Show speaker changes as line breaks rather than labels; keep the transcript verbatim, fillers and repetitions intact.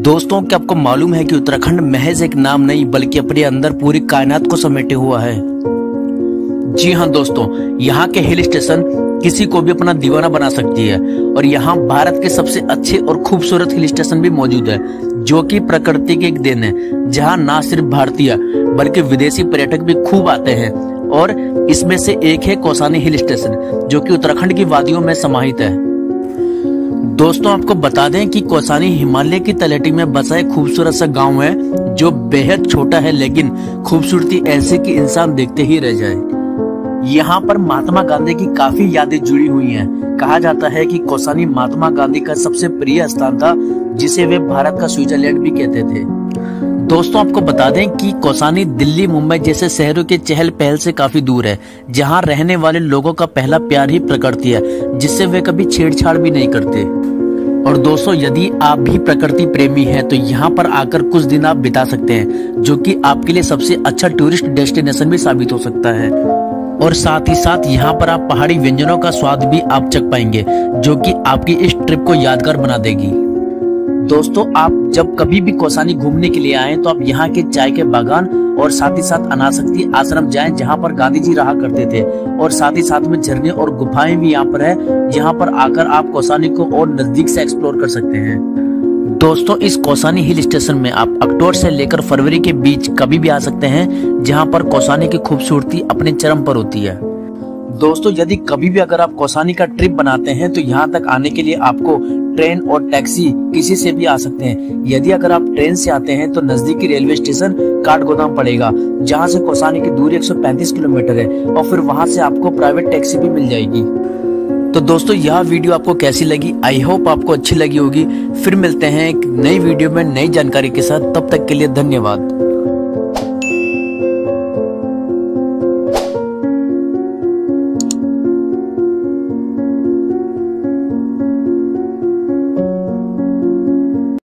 दोस्तों, क्या आपको मालूम है कि उत्तराखंड महज एक नाम नहीं बल्कि अपने अंदर पूरी कायनात को समेटे हुआ है। जी हाँ दोस्तों, यहाँ के हिल स्टेशन किसी को भी अपना दीवाना बना सकती है और यहाँ भारत के सबसे अच्छे और खूबसूरत हिल स्टेशन भी मौजूद है, जो कि प्रकृति की एक देन है, जहाँ ना सिर्फ भारतीय बल्कि विदेशी पर्यटक भी खूब आते हैं। और इसमें से एक है कौसानी हिल स्टेशन, जो कि उत्तराखंड की वादियों में समाहित है। दोस्तों, आपको बता दें कि कौसानी हिमालय की तलहटी में बसा एक खूबसूरत सा गांव है, जो बेहद छोटा है, लेकिन खूबसूरती ऐसी कि इंसान देखते ही रह जाए। यहाँ पर महात्मा गांधी की काफी यादें जुड़ी हुई हैं। कहा जाता है कि कौसानी महात्मा गांधी का सबसे प्रिय स्थान था, जिसे वे भारत का स्विट्जरलैंड भी कहते थे। दोस्तों, आपको बता दें कि कौसानी दिल्ली, मुंबई जैसे शहरों के चहल पहल से काफी दूर है, जहाँ रहने वाले लोगों का पहला प्यार ही प्रकृति है, जिससे वे कभी छेड़छाड़ भी नहीं करते। और दोस्तों, यदि आप भी प्रकृति प्रेमी हैं तो यहाँ पर आकर कुछ दिन आप बिता सकते हैं, जो कि आपके लिए सबसे अच्छा टूरिस्ट डेस्टिनेशन भी साबित हो सकता है। और साथ ही साथ यहाँ पर आप पहाड़ी व्यंजनों का स्वाद भी आप चख पाएंगे, जो कि आपकी इस ट्रिप को यादगार बना देगी। दोस्तों, आप जब कभी भी कौसानी घूमने के लिए आएं तो आप यहाँ के चाय के बागान और साथ ही साथ अनासक्ति आश्रम जाएं, जहाँ पर गांधी जी रहा करते थे। और साथ ही साथ में झरने और गुफाएं भी यहाँ पर है, जहाँ पर आकर आप कौसानी को और नजदीक से एक्सप्लोर कर सकते हैं। दोस्तों, इस कौसानी हिल स्टेशन में आप अक्टूबर से लेकर फरवरी के बीच कभी भी आ सकते हैं, जहाँ पर कौसानी की खूबसूरती अपने चरम पर होती है। दोस्तों, यदि कभी भी अगर आप कौसानी का ट्रिप बनाते हैं तो यहाँ तक आने के लिए आपको ट्रेन और टैक्सी किसी से भी आ सकते हैं। यदि अगर आप ट्रेन से आते हैं तो नजदीकी रेलवे स्टेशन काठगोदाम पड़ेगा, जहाँ से कौसानी की दूरी एक सौ पैंतीस किलोमीटर है, और फिर वहाँ से आपको प्राइवेट टैक्सी भी मिल जाएगी। तो दोस्तों, यह वीडियो आपको कैसी लगी? आई होप आपको अच्छी लगी होगी। फिर मिलते हैं एक नई वीडियो में नई जानकारी के साथ। तब तक के लिए धन्यवाद।